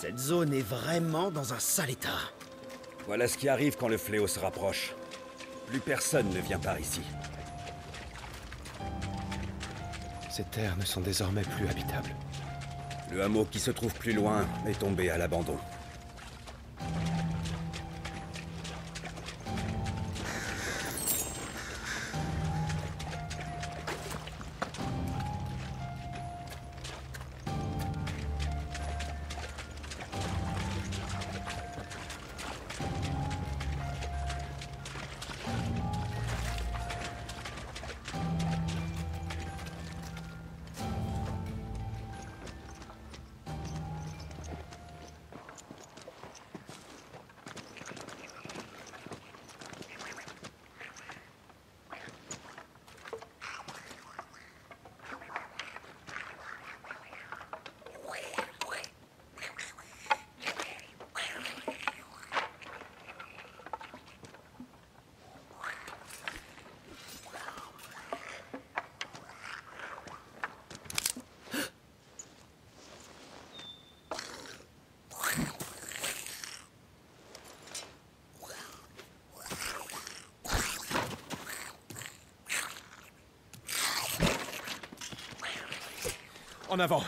Cette zone est vraiment dans un sale état. Voilà ce qui arrive quand le fléau se rapproche. Plus personne ne vient par ici. Ces terres ne sont désormais plus habitables. Le hameau qui se trouve plus loin est tombé à l'abandon. En avant!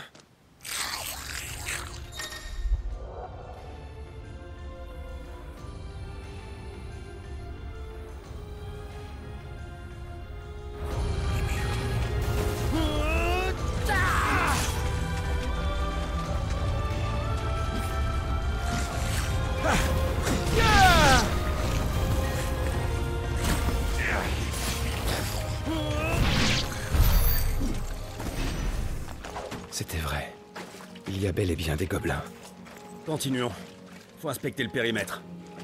C'était vrai. Il y a bel et bien des gobelins. Continuons. Faut inspecter le périmètre.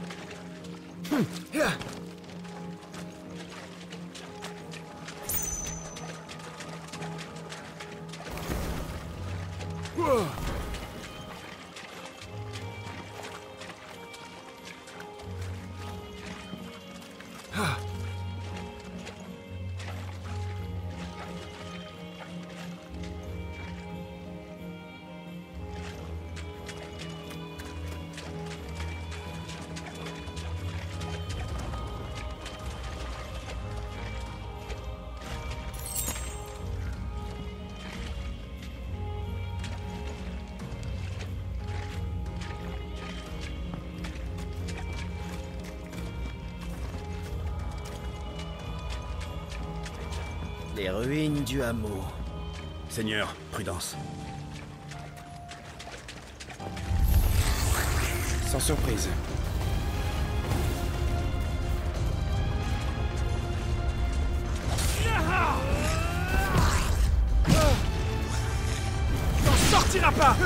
Les ruines du hameau. Seigneur, prudence. Sans surprise. T'en sortiras pas!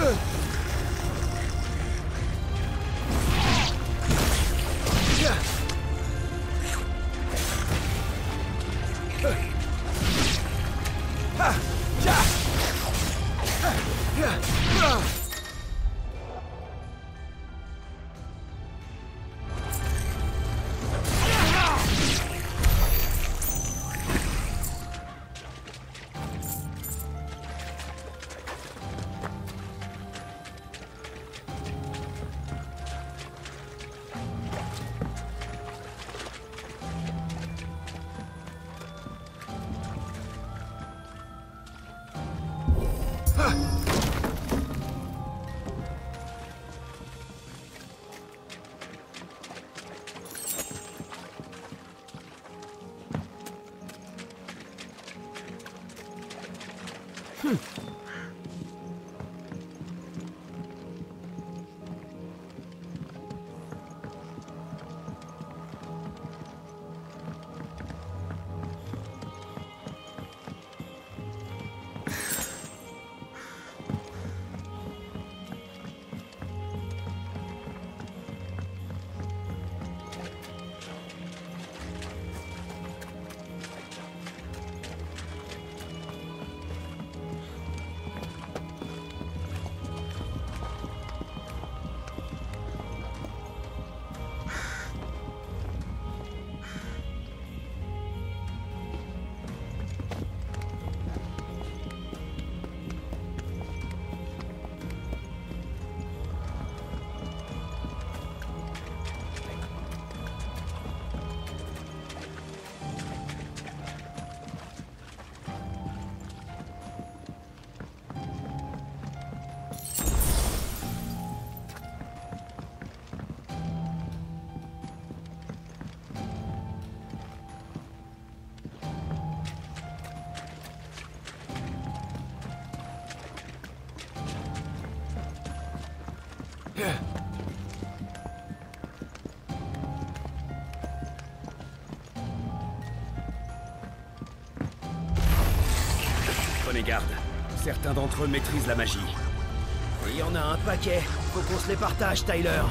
Prenez garde. Certains d'entre eux maîtrisent la magie. Il y en a un paquet. Faut qu'on se les partage, Tyler.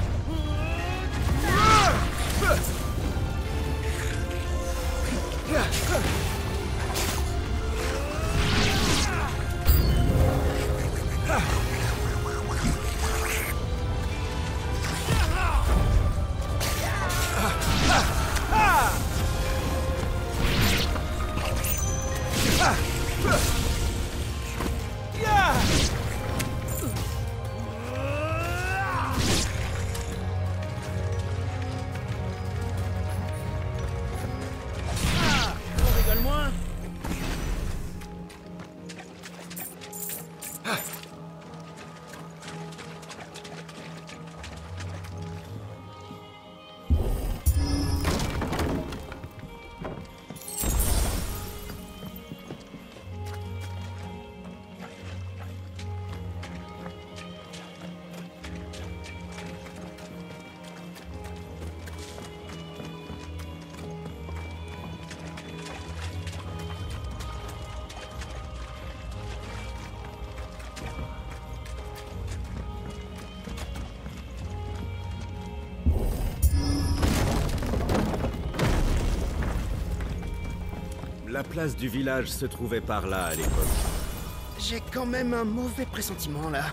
On rigole moins. La place du village se trouvait par là à l'époque. J'ai quand même un mauvais pressentiment, là.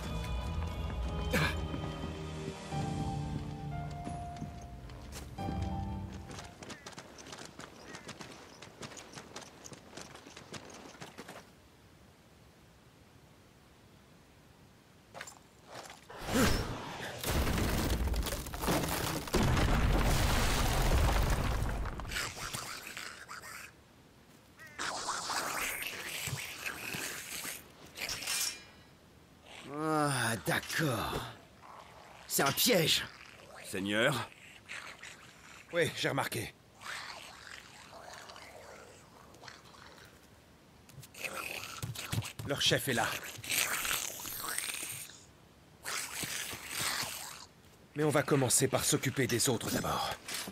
Ah, d'accord. C'est un piège. Seigneur, Oui, j'ai remarqué. Leur chef est là. Mais on va commencer par s'occuper des autres d'abord.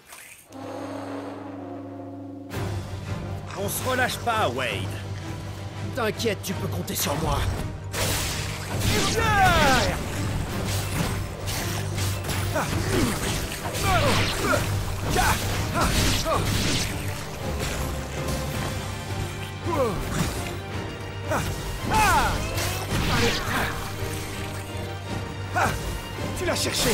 on se relâche pas, Wade. T'inquiète, tu peux compter sur moi. Tu l'as cherché.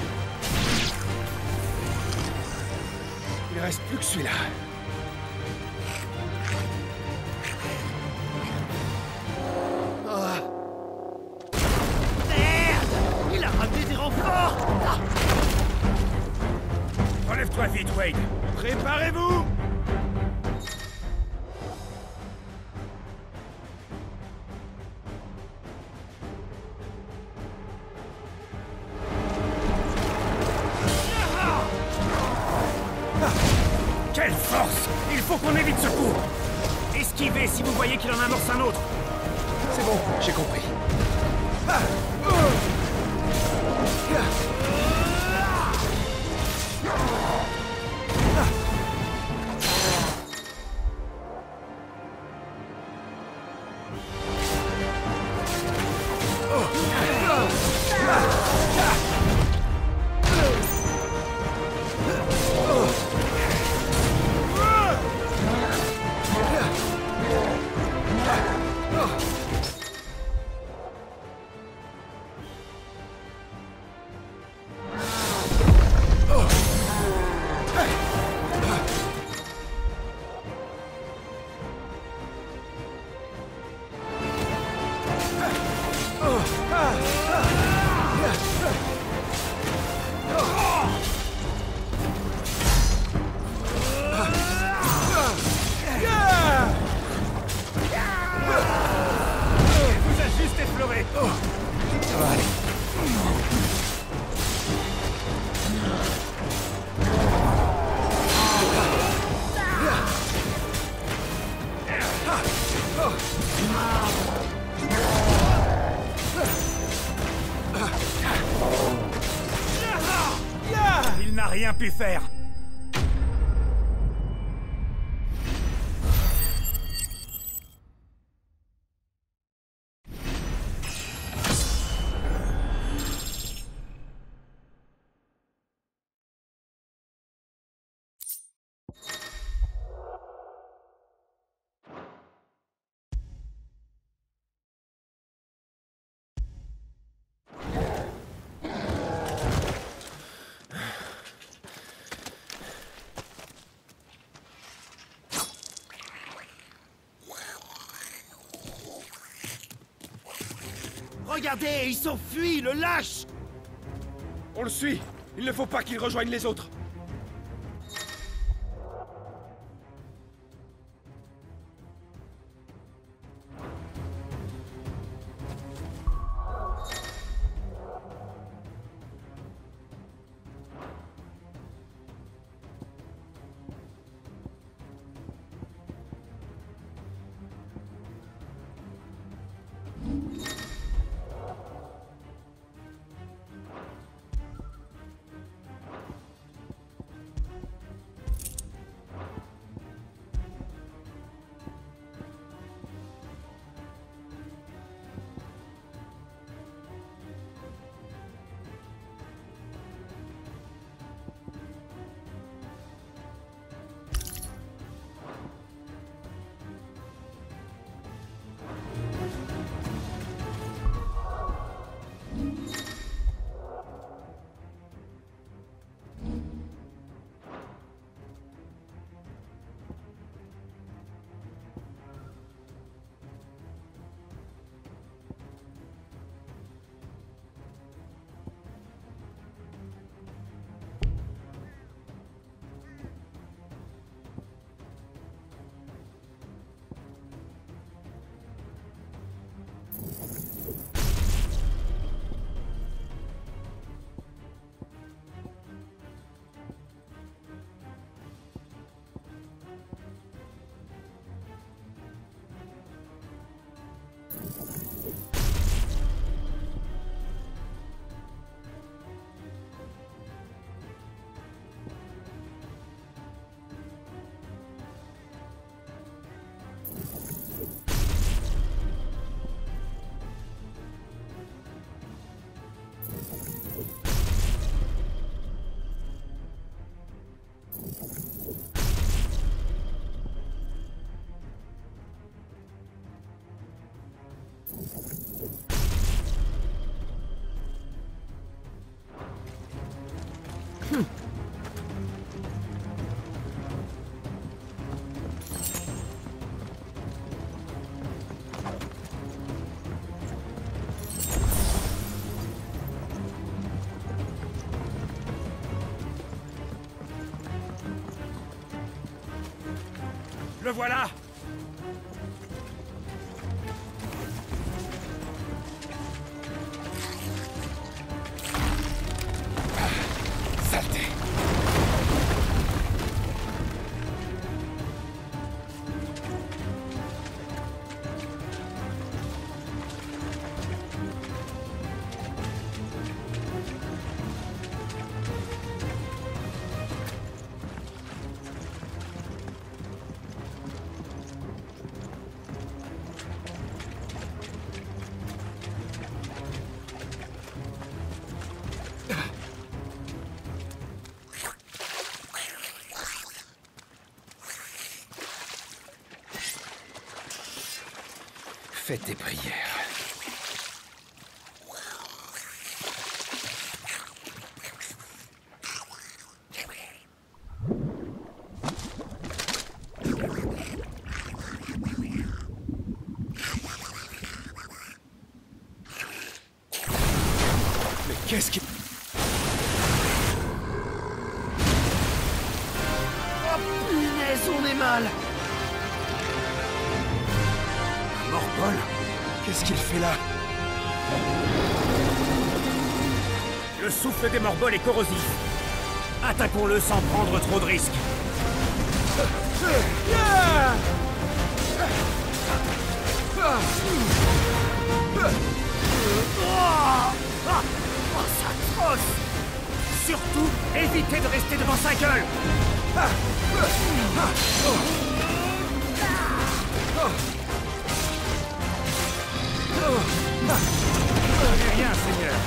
Il reste plus que celui-là. Merde! Il a ramené des renforts! Relève-toi vite, Wade. Préparez-vous. Quelle force! Il faut qu'on évite ce coup! Esquivez si vous voyez qu'il en amorce un autre! C'est bon, j'ai compris. Vous a juste effleuré! Ça va aller. rien pu faire. Regardez, ils s'enfuient, le lâche! On le suit. Il ne faut pas qu'il rejoigne les autres. Le voilà! Saleté! Fais tes prières. Mais qu'est-ce qui... Oh punaise, on est mal! Morbol? Qu'est-ce qu'il fait là? Le souffle des morbols est corrosif. Attaquons-le sans prendre trop de risques. Oh, c'est atroce! Surtout, évite Évitez de rester devant sa gueule. Prenez rien, Seigneur.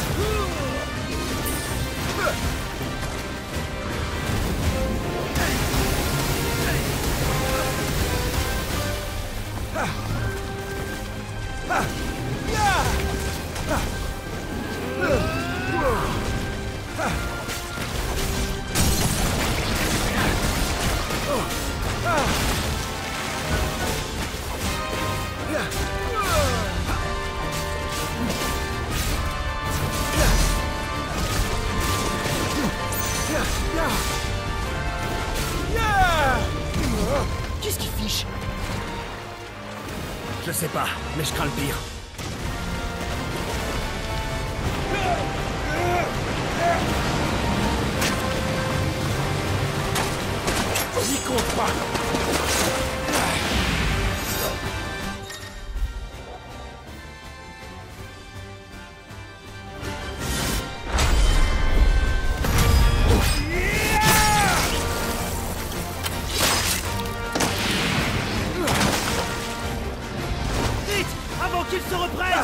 Qu'est-ce qu'il fiche? Je sais pas, mais je crains le pire. J'y compte pas. Vite! Avant qu'il se reprenne!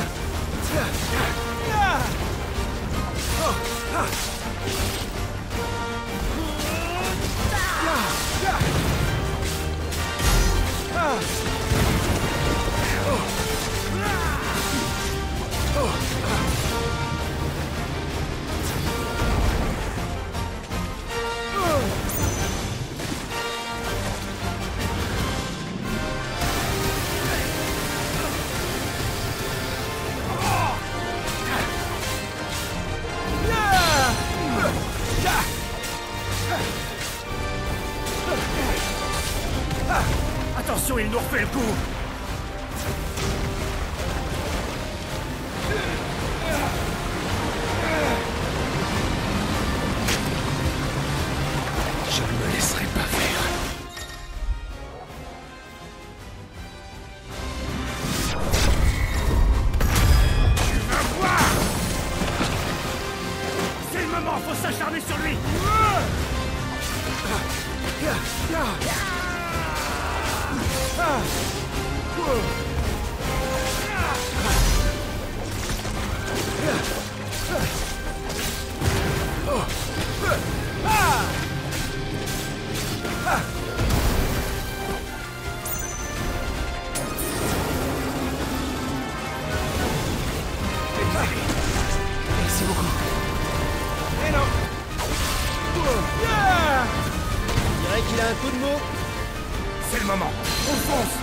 Attention, il nous refait le coup. Je ne me laisserai pas faire. Tu vas voir. C'est le moment, faut s'acharner sur lui. Merci beaucoup. Et non. On dirait qu'il a un coup de mot. C'est le moment. On fonce.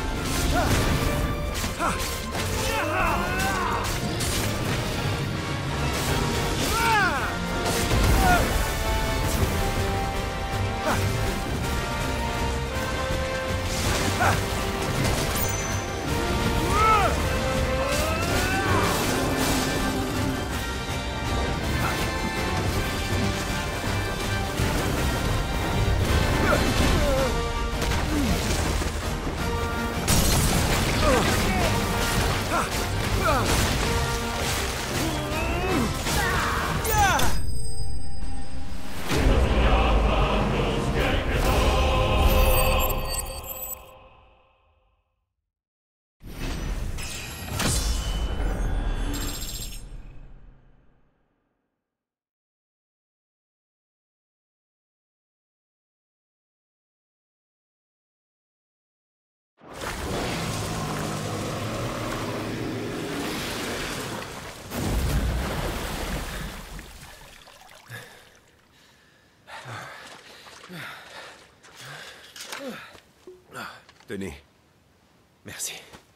Tenez. Merci.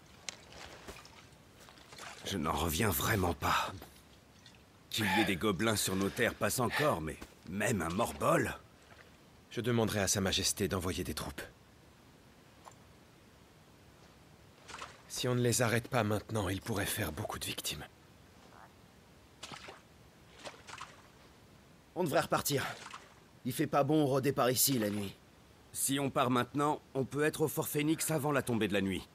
Je n'en reviens vraiment pas. Qu'il y ait des gobelins sur nos terres passe encore, mais même un Morbol. Je demanderai à Sa Majesté d'envoyer des troupes. Si on ne les arrête pas maintenant, ils pourraient faire beaucoup de victimes. On devrait repartir. Il fait pas bon rôder par ici la nuit. Si on part maintenant, on peut être au Fort Phoenix avant la tombée de la nuit.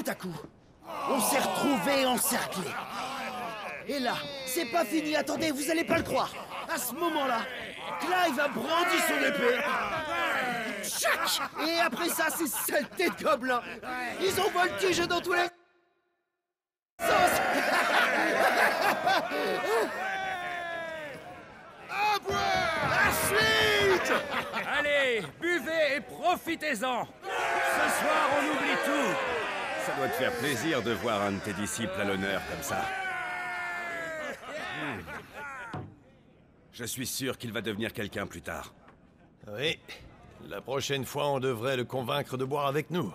tout à coup, on s'est retrouvés encerclés. Et là, c'est pas fini, attendez, vous allez pas le croire. À ce moment-là, Clive a brandi son épée. Tchac! Et après ça, ces saletés de gobelins, ils ont voltigé dans tous les sens. À boire! La suite! Allez, buvez et profitez-en! Ce soir, on oublie tout! Ça doit te faire plaisir de voir un de tes disciples à l'honneur comme ça. Je suis sûr qu'il va devenir quelqu'un plus tard. Oui. La prochaine fois, on devrait le convaincre de boire avec nous.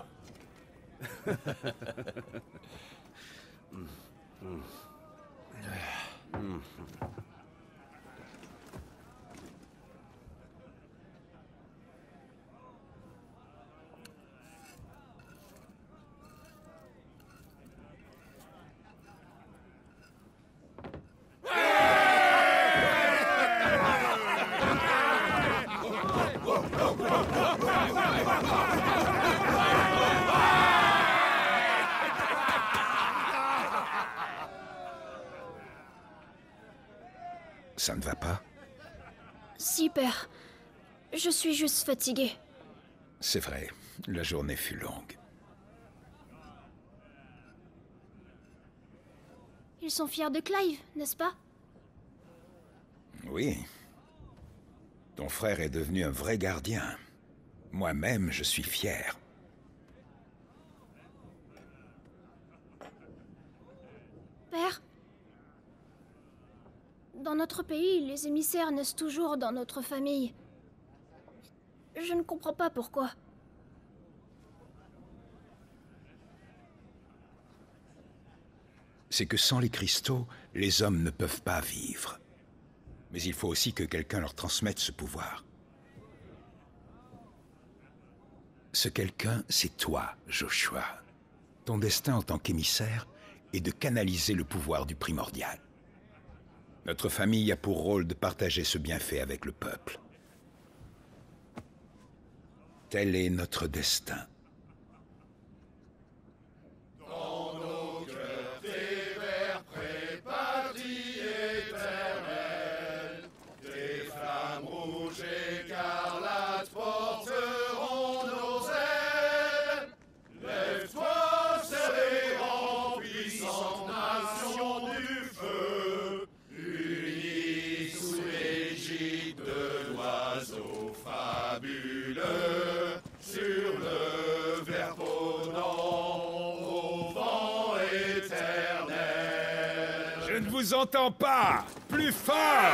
Ça ne va pas? Si, père. Je suis juste fatiguée. C'est vrai, la journée fut longue. Ils sont fiers de Clive, n'est-ce pas? Oui. Ton frère est devenu un vrai gardien. Moi-même, je suis fier. Père? Dans notre pays, les émissaires naissent toujours dans notre famille. Je ne comprends pas pourquoi. C'est que sans les cristaux, les hommes ne peuvent pas vivre. Mais il faut aussi que quelqu'un leur transmette ce pouvoir. Ce quelqu'un, c'est toi, Joshua. Ton destin en tant qu'émissaire est de canaliser le pouvoir du primordial. Notre famille a pour rôle de partager ce bienfait avec le peuple. Tel est notre destin. Je ne vous entends pas! Plus fort!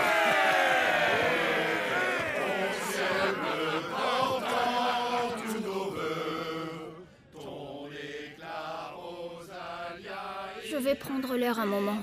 Je vais prendre l'air un moment.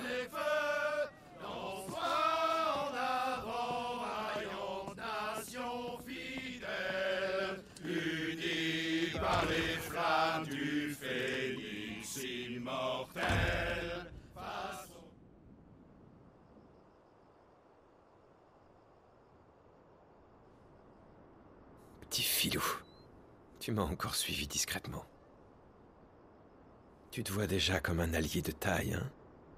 Petit filou, tu m'as encore suivi discrètement. Tu te vois déjà comme un allié de taille, hein?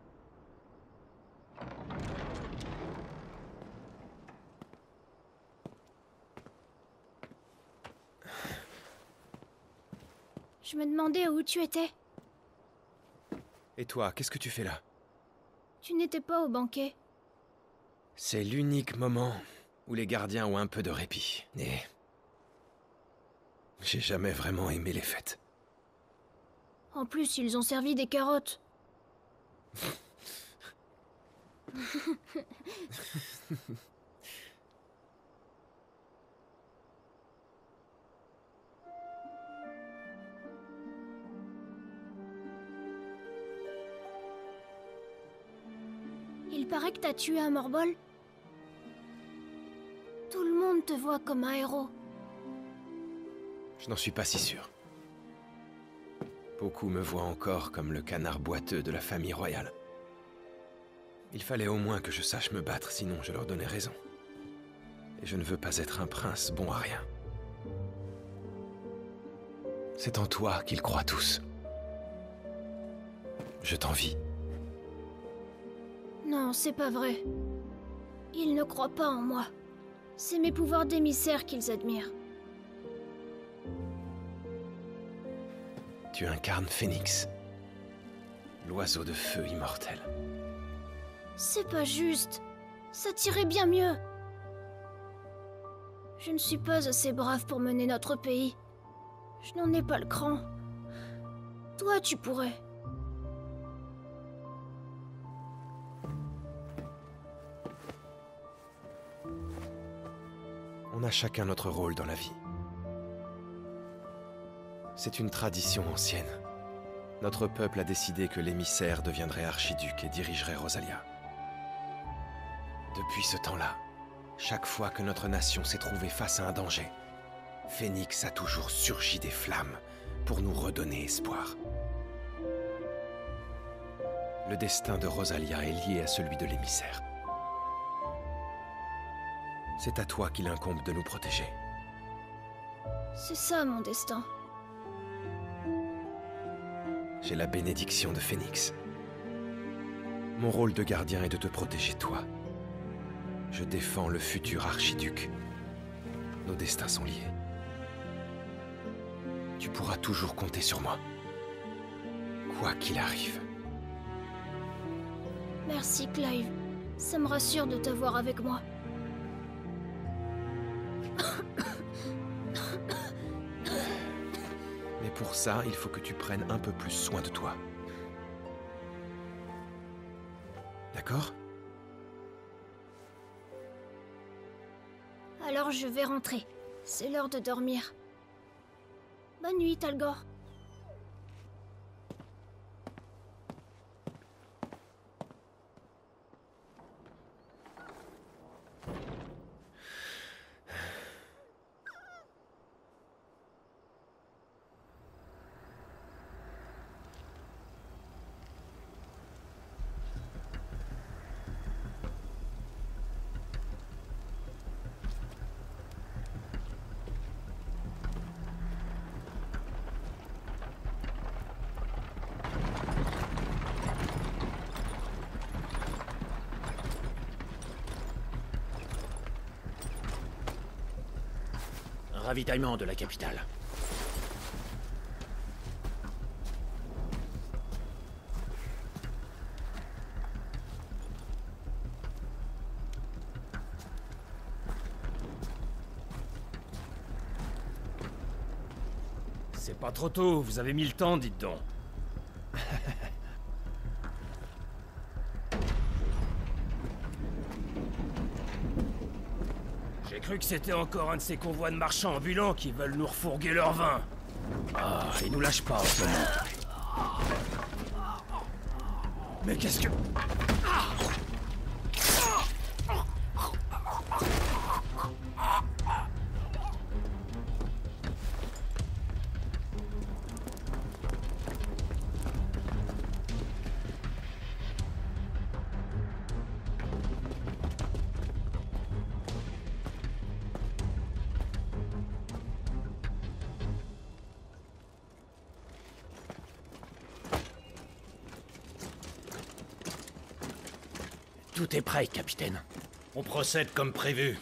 Je me demandais où tu étais. Et toi, qu'est-ce que tu fais là? Tu n'étais pas au banquet. C'est l'unique moment où les gardiens ont un peu de répit. Et j'ai jamais vraiment aimé les fêtes. En plus, ils ont servi des carottes. Il paraît que t'as tué un Morbol. Tout le monde te voit comme un héros. Je n'en suis pas si sûr. Beaucoup me voient encore comme le canard boiteux de la famille royale. Il fallait au moins que je sache me battre, sinon je leur donnais raison. Et je ne veux pas être un prince bon à rien. C'est en toi qu'ils croient tous. Je t'envie. Non, c'est pas vrai. Ils ne croient pas en moi. C'est mes pouvoirs d'émissaire qu'ils admirent. Tu incarnes Phénix. L'oiseau de feu immortel. C'est pas juste. Ça tirait bien mieux. Je ne suis pas assez brave pour mener notre pays. Je n'en ai pas le cran. Toi, tu pourrais. On a chacun notre rôle dans la vie. C'est une tradition ancienne. Notre peuple a décidé que l'émissaire deviendrait archiduc et dirigerait Rosalia. Depuis ce temps-là, chaque fois que notre nation s'est trouvée face à un danger, Phénix a toujours surgi des flammes pour nous redonner espoir. Le destin de Rosalia est lié à celui de l'émissaire. C'est à toi qu'il incombe de nous protéger. C'est ça mon destin. J'ai la bénédiction de Phénix. Mon rôle de gardien est de te protéger toi. Je défends le futur archiduc. Nos destins sont liés. Tu pourras toujours compter sur moi. Quoi qu'il arrive. Merci Clive. Ça me rassure de t'avoir avec moi. Mais pour ça, il faut que tu prennes un peu plus soin de toi. D'accord ? Alors je vais rentrer. C'est l'heure de dormir. Bonne nuit, Talgor. Ravitaillement de la capitale. C'est pas trop tôt, vous avez mis le temps, dites donc. J'ai cru que c'était encore un de ces convois de marchands ambulants qui veulent nous refourguer leur vin. Ah, ils nous lâchent pas en ce moment. Mais qu'est-ce que... Tout est prêt, capitaine. On procède comme prévu.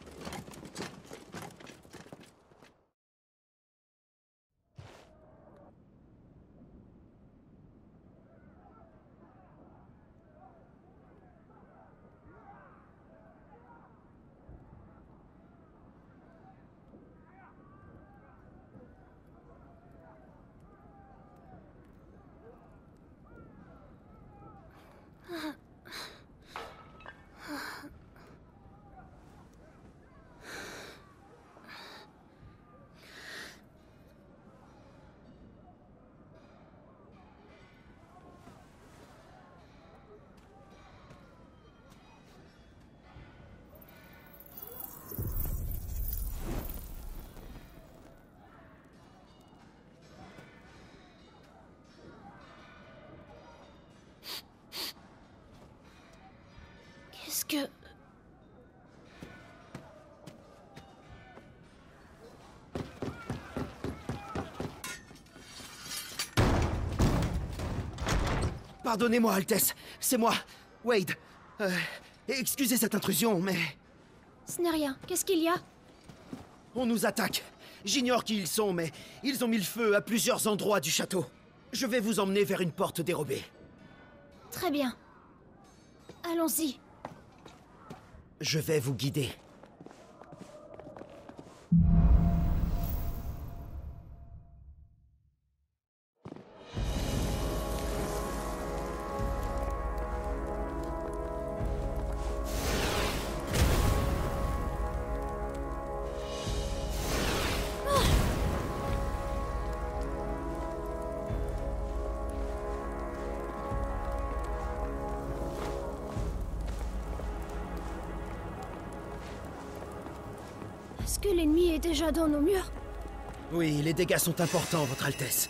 Qu'est-ce que... Pardonnez-moi, Altesse. C'est moi, Wade. Excusez cette intrusion, mais... Ce n'est rien. Qu'est-ce qu'il y a? On nous attaque. J'ignore qui ils sont, mais ils ont mis le feu à plusieurs endroits du château. Je vais vous emmener vers une porte dérobée. Très bien. Allons-y. Je vais vous guider. Est-ce que l'ennemi est déjà dans nos murs? Oui, les dégâts sont importants, Votre Altesse.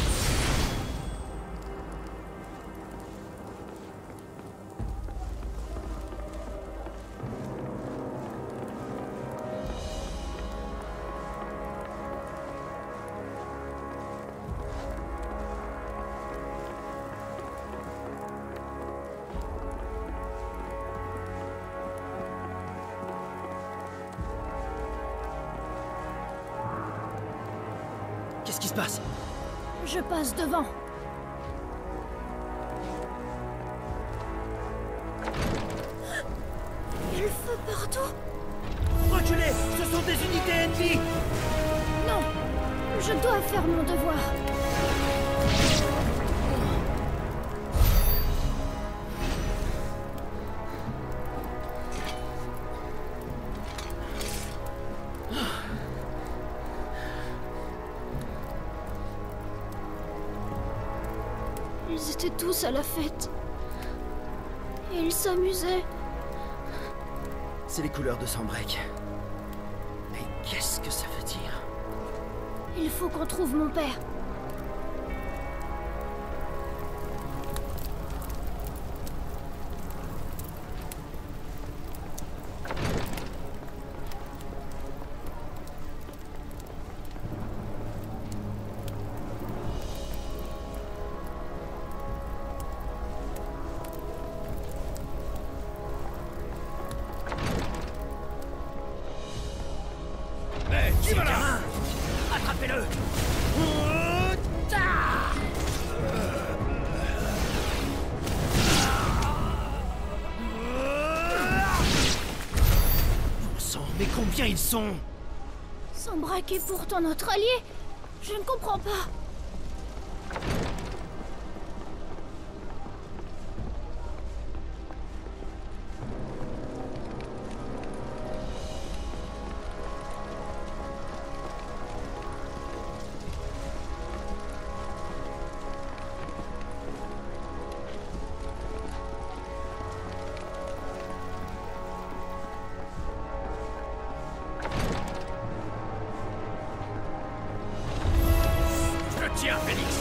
Qu'est-ce qui se passe? Je passe devant. Il y a le feu partout. Reculez! Ce sont des unités ennemies! Non, je dois faire mon devoir. Ils étaient tous à la fête. Et ils s'amusaient. C'est les couleurs de Sanbreque. Mais qu'est-ce que ça veut dire? Il faut qu'on trouve mon père. Qui va là? Attrapez-le! Bon sang, mais combien ils sont? Sanbreque est pourtant notre allié. Je ne comprends pas. Tiens, Phénix!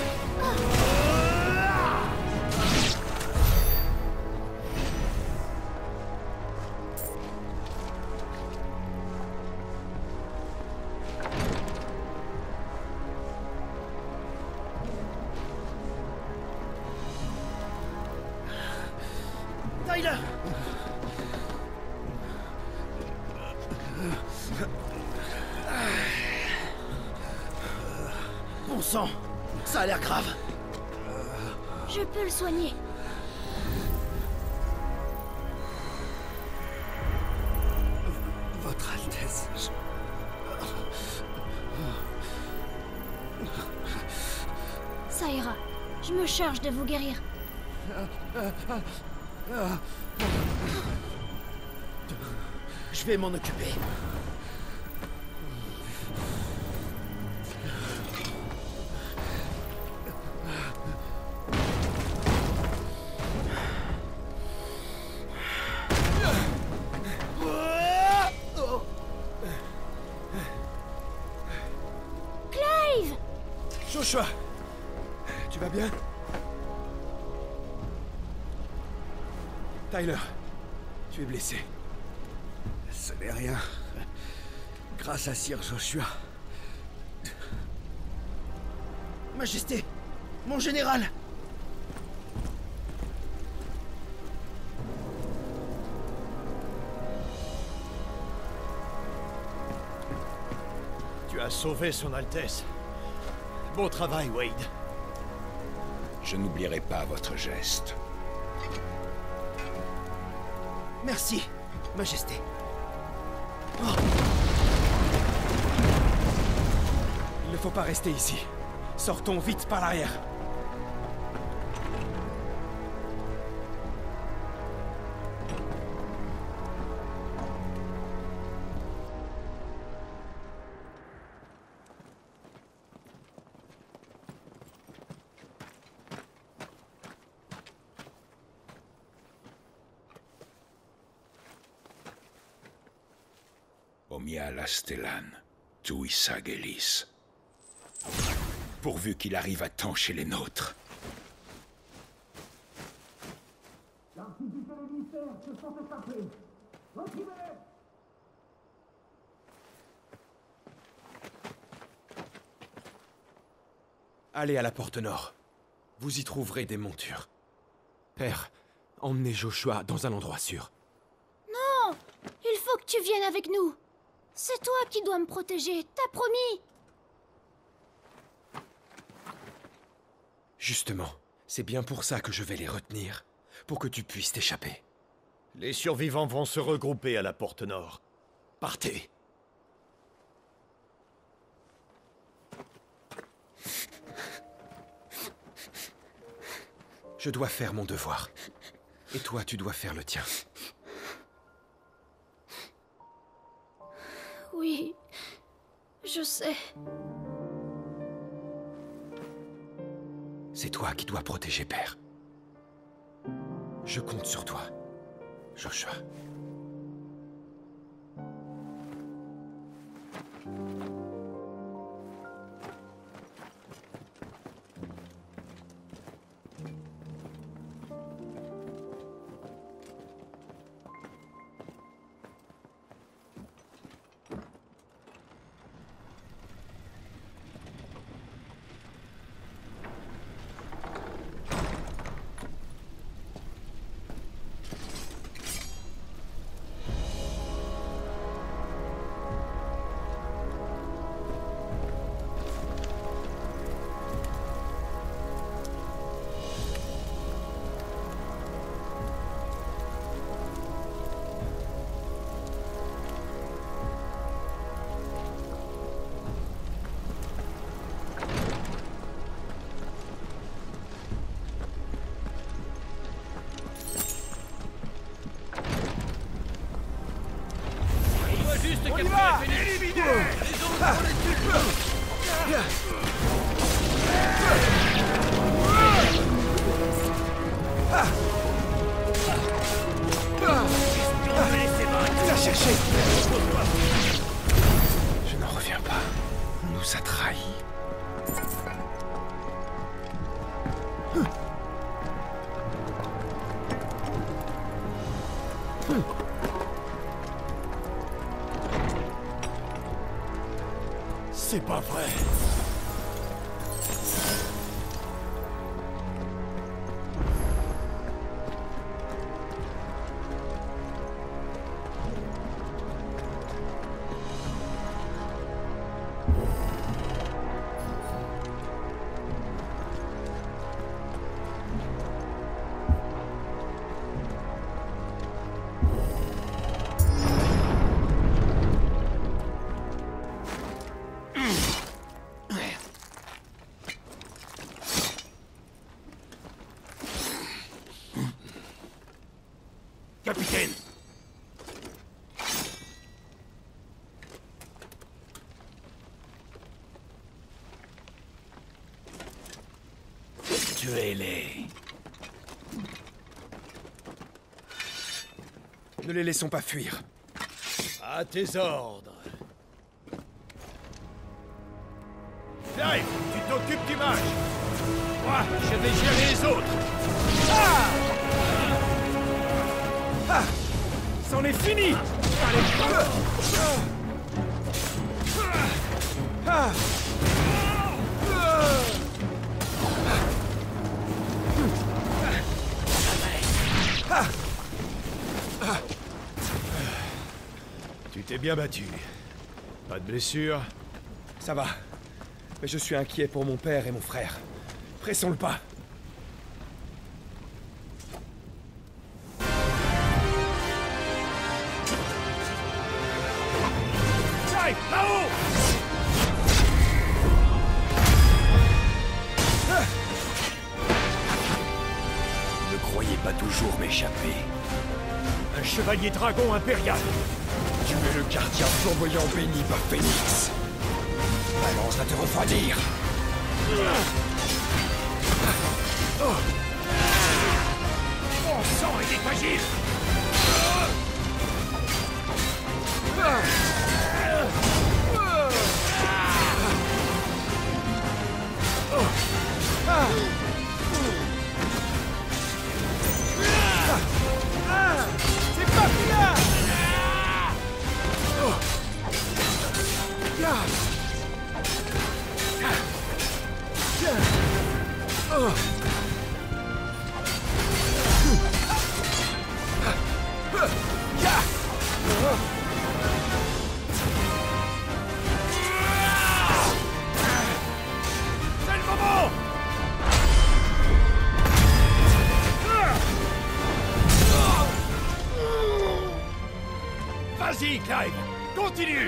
Tyler! Bon sang! Ça a l'air grave. Je peux le soigner. Votre Altesse, Ça ira. Je me charge de vous guérir. je vais m'en occuper. Clive! Joshua! Tu vas bien? Tyler, tu es blessé. Ce n'est rien. Grâce à Sir Joshua. Majesté, mon général! as sauvé son Altesse. Bon travail, Wade. Je n'oublierai pas votre geste. Merci, Majesté. Il ne faut pas rester ici. Sortons vite par l'arrière. Omia Lastellan, Tuissa Gelis. Pourvu qu'il arrive à temps chez les nôtres. Allez à la porte nord. Vous y trouverez des montures. Père, emmenez Joshua dans un endroit sûr. Non! Il faut que tu viennes avec nous. C'est toi qui dois me protéger, t'as promis. Justement, c'est bien pour ça que je vais les retenir. Pour que tu puisses t'échapper. Les survivants vont se regrouper à la porte nord. Partez. Je dois faire mon devoir. Et toi, tu dois faire le tien. Oui, je sais. C'est toi qui dois protéger Père. Je compte sur toi, Joshua. Je n'en reviens pas. On nous a trahis. C'est pas vrai. Capitaine! Tuez-les. Ne les laissons pas fuir. À tes ordres. Clive, tu t'occupes du mage. Moi, je vais gérer les autres. C'en est fini! Tu t'es bien battu. Pas de blessure? Ça va. Mais je suis inquiet pour mon père et mon frère. Pressons le pas. Clive, là-haut! Ne croyez pas toujours m'échapper. Un chevalier dragon impérial! Tu es le gardien flamboyant béni par Phénix. Balance va te refroidir. Mon sang est agile! C'est pas fini là. C'est le moment! Vas-y, Clive! Continue!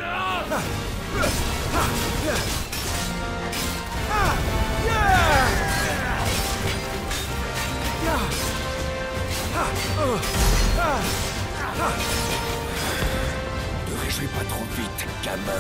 Ne te réjouis pas trop vite, gamin.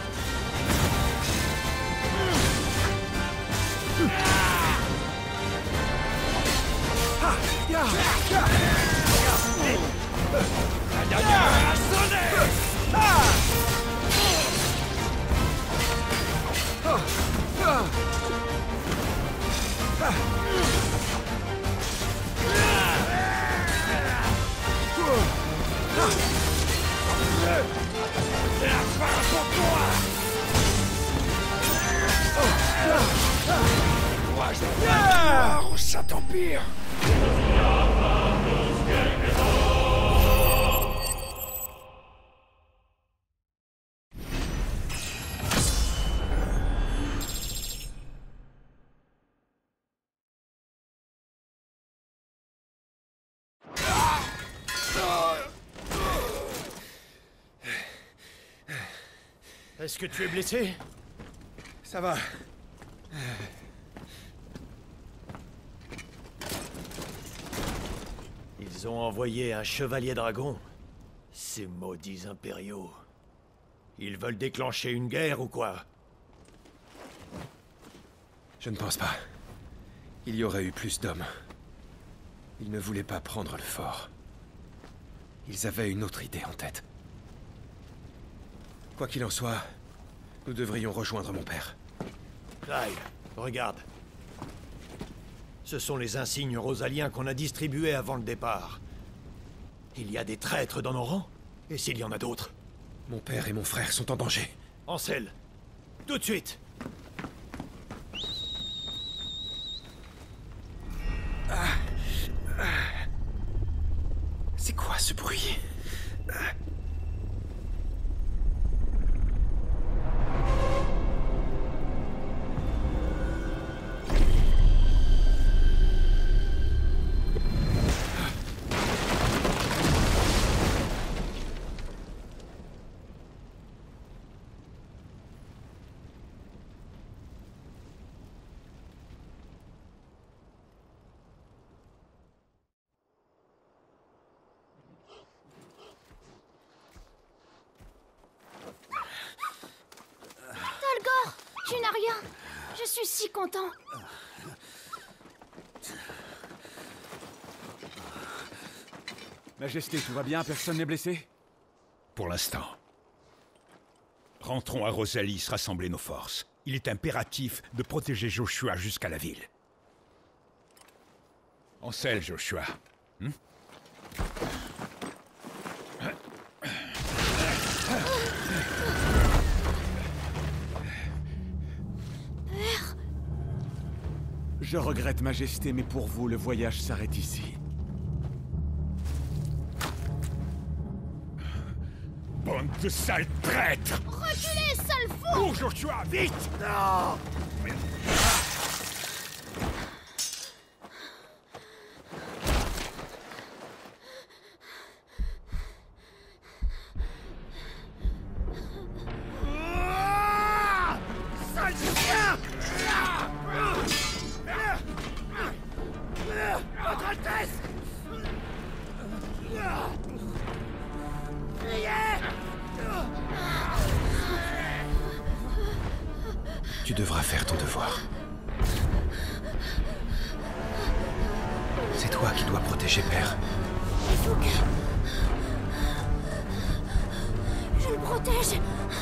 Moi, je veux gloire au Saint-Empire. Est-ce que tu es blessé? Ça va. Ils ont envoyé un chevalier dragon. Ces maudits impériaux. Ils veulent déclencher une guerre ou quoi? Je ne pense pas. Il y aurait eu plus d'hommes. Ils ne voulaient pas prendre le fort. Ils avaient une autre idée en tête. Quoi qu'il en soit, nous devrions rejoindre mon père. Clive, regarde. Ce sont les insignes rosaliens qu'on a distribués avant le départ. Il y a des traîtres dans nos rangs? Et s'il y en a d'autres? Mon père et mon frère sont en danger. Ansel, tout de suite! C'est quoi ce bruit? Thalgor, tu n'as rien. Je suis si content. Majesté, tout va bien? Personne n'est blessé? Pour l'instant. Rentrons à Rosalis, rassembler nos forces. Il est impératif de protéger Joshua jusqu'à la ville. En selle, Joshua. Je regrette, Majesté, mais pour vous, le voyage s'arrête ici. Bande de sales traîtres! Reculez, sale fou! Cours, Joshua, vite! Non! Sale chien! Votre Altesse! Tu devras faire ton devoir. C'est toi qui dois protéger Père. Il faut que... je le protège.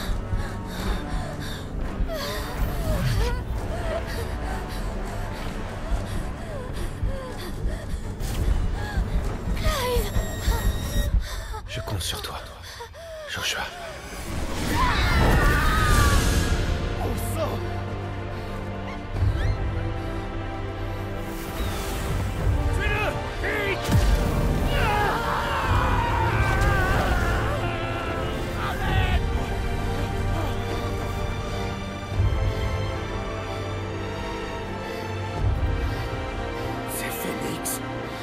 Clive! Je compte sur toi, Joshua. Au sang! Tuez-le! Vite! C'est Phénix.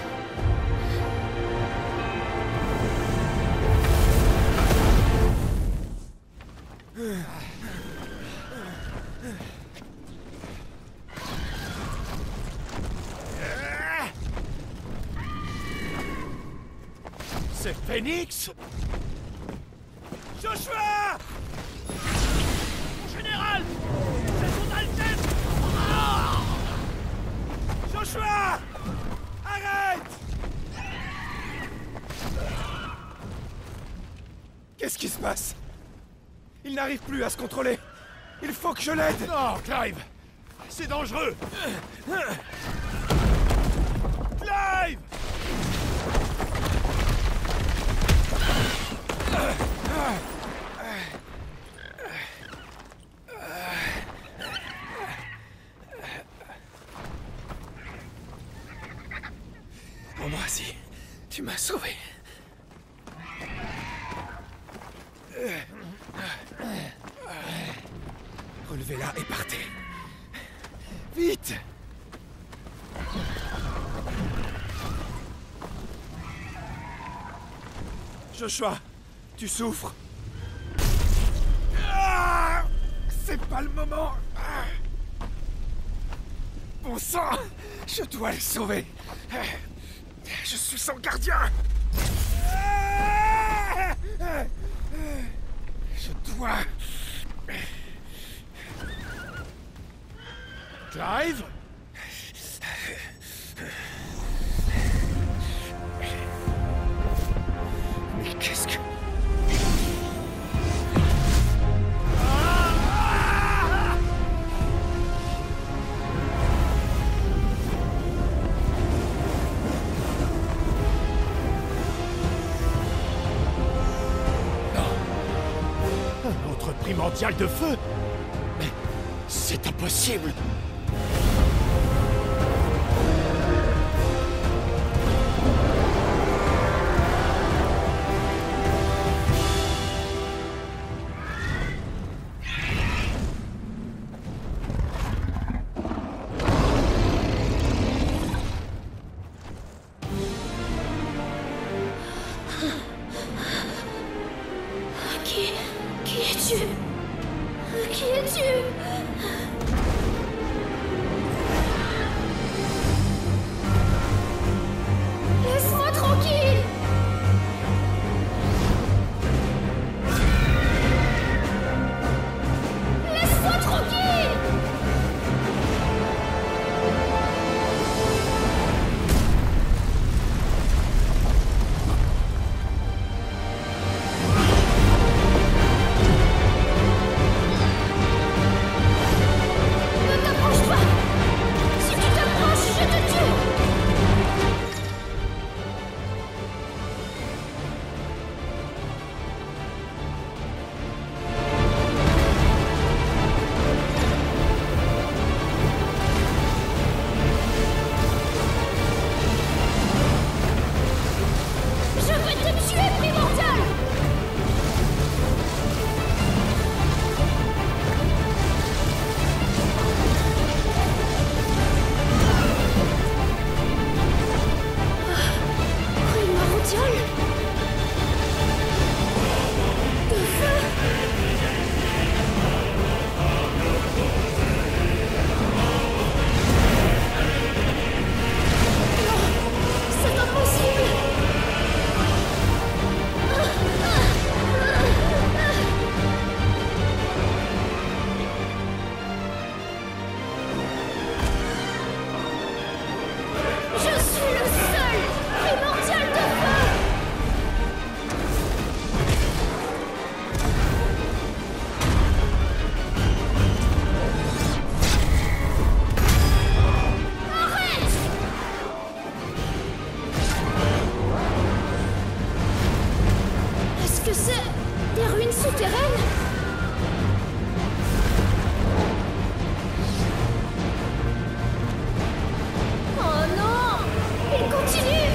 C'est Phénix! Joshua! Mon général! C'est son Altesse! Ah! Joshua! Arrête! Qu'est-ce qui se passe? Il n'arrive plus à se contrôler. Il faut que je l'aide. Non, Clive! C'est dangereux! Clive! Ambroisie, tu m'as sauvé. Relevez-la et partez. Vite! Joshua, tu souffres. Ah, c'est pas le moment. Ah. Bon sang, je dois le sauver. Je suis son gardien. Je dois... Clive? Mais qu'est-ce que... Un autre primordial de feu? Mais c'est impossible! Qui es-tu? Qui es-tu? Laisse-moi tranquille! Laisse-moi tranquille! souterraine? Oh non! Il continue!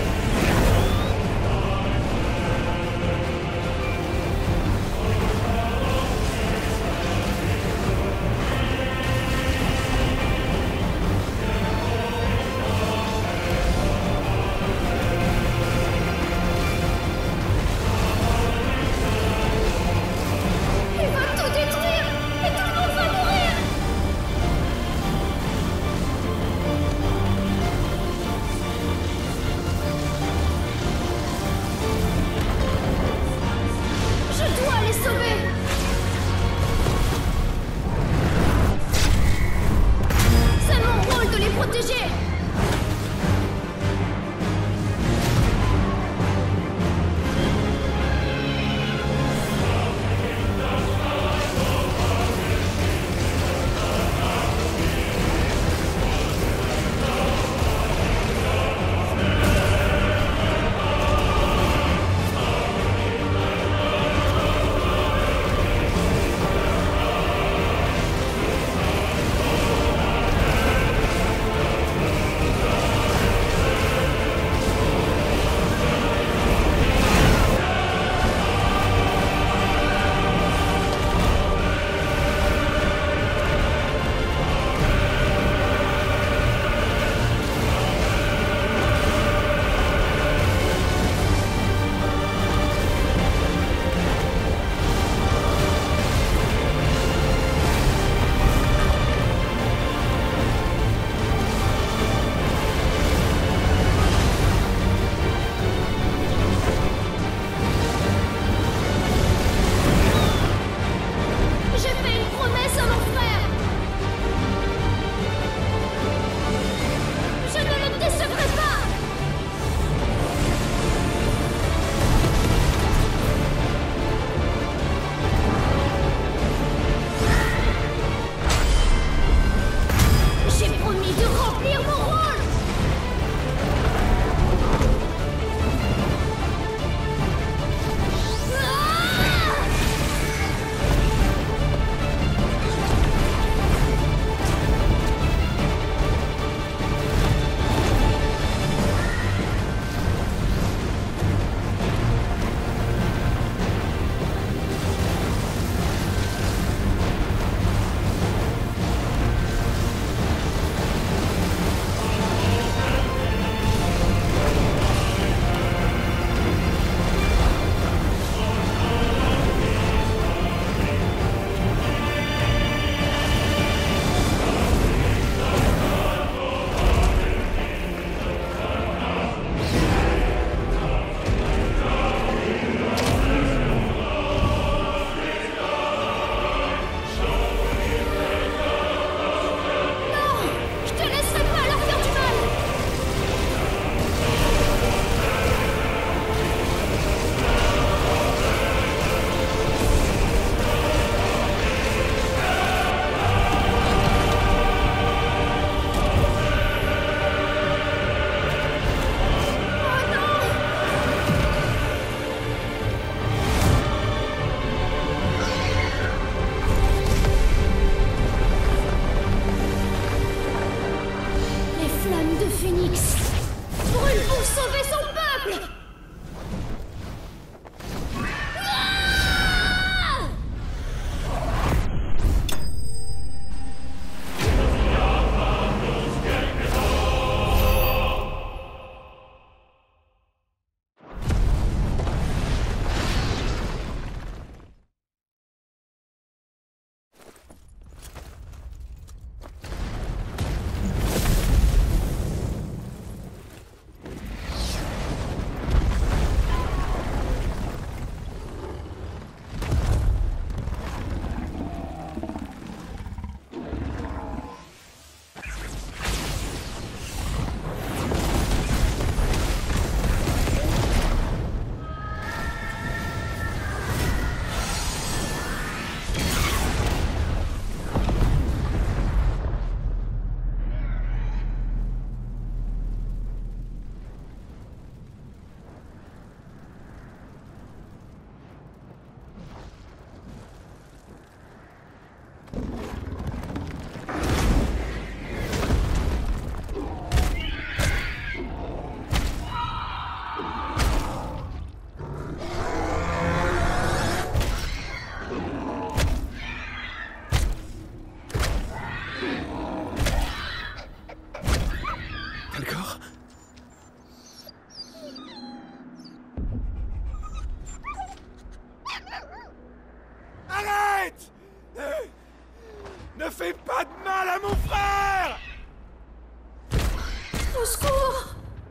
secours!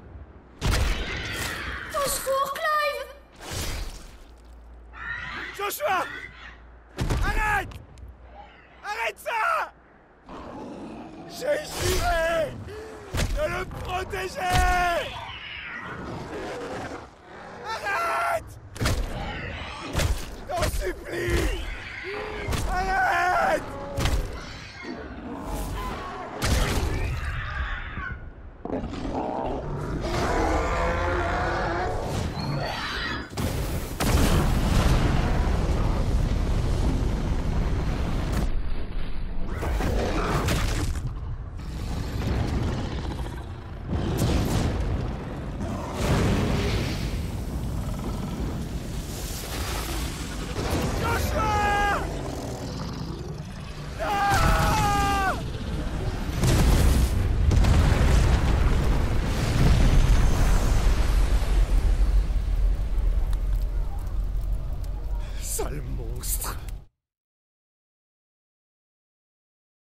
Au secours, Clive! Joshua! Arrête! Arrête ça! J'ai juré de le protéger! Arrête! Je t'en supplie! Arrête! Sale monstre!